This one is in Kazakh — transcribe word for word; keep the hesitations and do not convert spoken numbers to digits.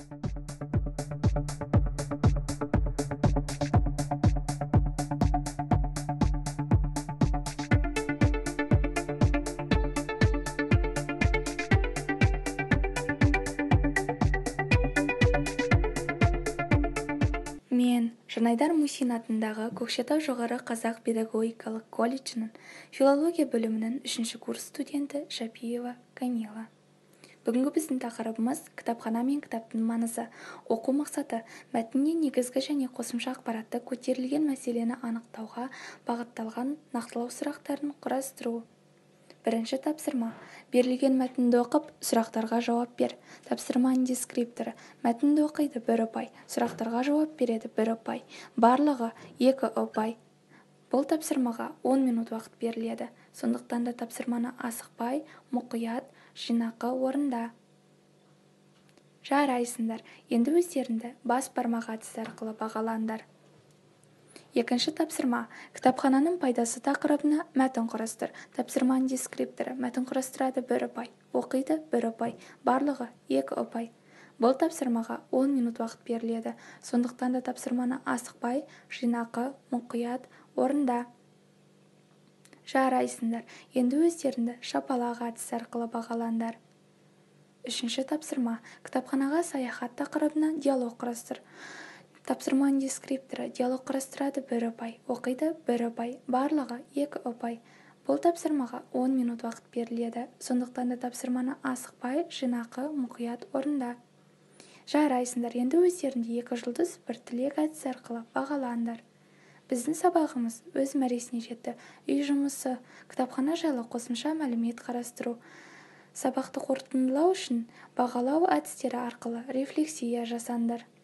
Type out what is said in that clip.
Мен Жанайдар Мусин атындағы Көкшетау жоғары қазақ педагогикалық колледжінің филология бөлімінің үшінші курс студенті Шапиева Камила. Бүгінгі біздің тақырыбымыз кітапхана мен кітаптың маңызы. Оқу мақсаты мәтіннен негізгі және қосымша ақпаратты көтерілген мәселені анықтауға бағытталған нақтылау сұрақтарын құрастыру. Бірінші тапсырма. Берілген мәтінді оқып, сұрақтарға жауап бер. Тапсырманың дескрипторы. Мәтінді оқиды бір ұпай, сұрақтарға жауап береді бір ұпай. Барлығы екі ұпай. Бұл тапсырмаға он минут уақыт беріледі. Сондықтан да тапсырманы асықпай, мұқият, жинақы орында. Жарайсыңдар. Енді өздеріңді бас бармақ әдісі арқылы бағалаңдар. Екінші тапсырма. Кітапхананың пайдасы тақырыбына мәтін құрастыр. Тапсырманың дескрипторы. Мәтін құрастырады бір ұпай. Оқиды бір ұпай. Барлығы екі ұпай. Бұл тапсырмаға он минут уақыт беріледі. Сондықтан да тапсырманы асықпай, жинақы, мұқият, орында. Жарайсыңдар. Енді өздеріңді шапалақ әдісі арқылы бағалаңдар. Үшінші тапсырма. Кітапханаға саяхат тақырыбына диалог құрастыр. Тапсырманың дескрипторы. Диалог құрастырады бір ұпай. Оқиды бір ұпай. Барлығы екі ұпай. Бұл тапсырмаға он минут уақыт беріледі. Сондықтан да тапсырманы асықпай, жинақы, мұқият, орында. Жарайсыңдар. Енді өздерінде екі жұлдыз бір тілек әдісі арқылы бағалаңдар. Біздің сабағымыз өз мәресіне жетті. Үй жұмысы, кітапхана жайлы қосымша мәлімет қарастыру. Сабақты қорытындылау үшін бағалау әдістері арқылы рефлексия жасаңдар.